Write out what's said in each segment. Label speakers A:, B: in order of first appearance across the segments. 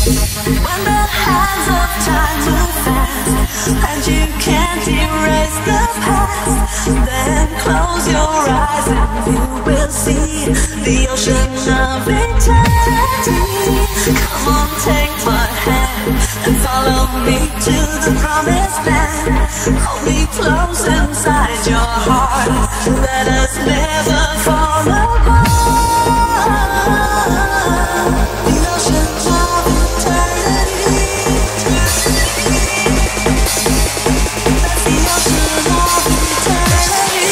A: When the hands of time move fast and you can't erase the past, then close your eyes and you will see the ocean of eternity. Come on, take my hand and follow me to the promised land. Hold me close inside your heart. Let us never fall apart. The ocean of eternity. That's the ocean of eternity.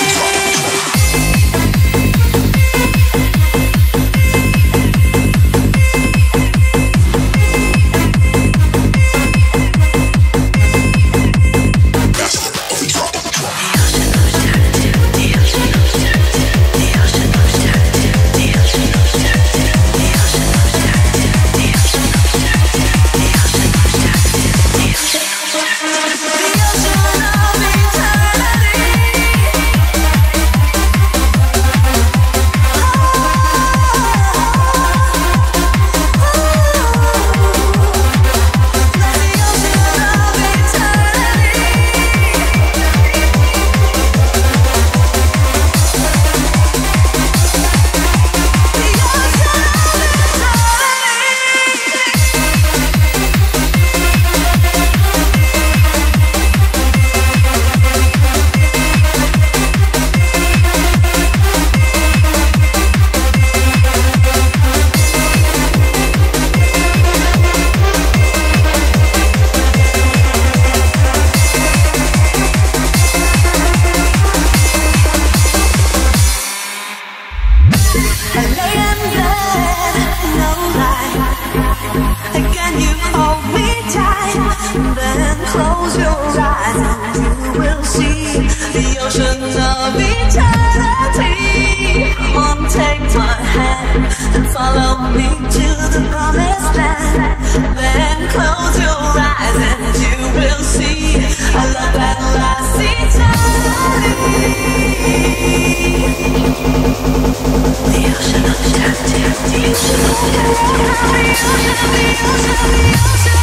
A: The ocean of eternity.